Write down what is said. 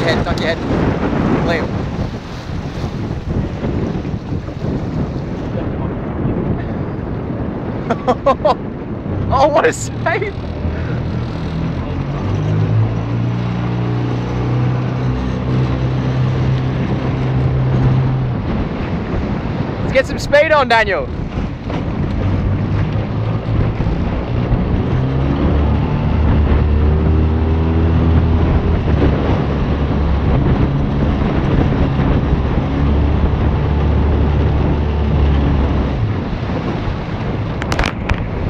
head, tuck your head. Liam. Oh, what a save! Let's get some speed on, Daniel.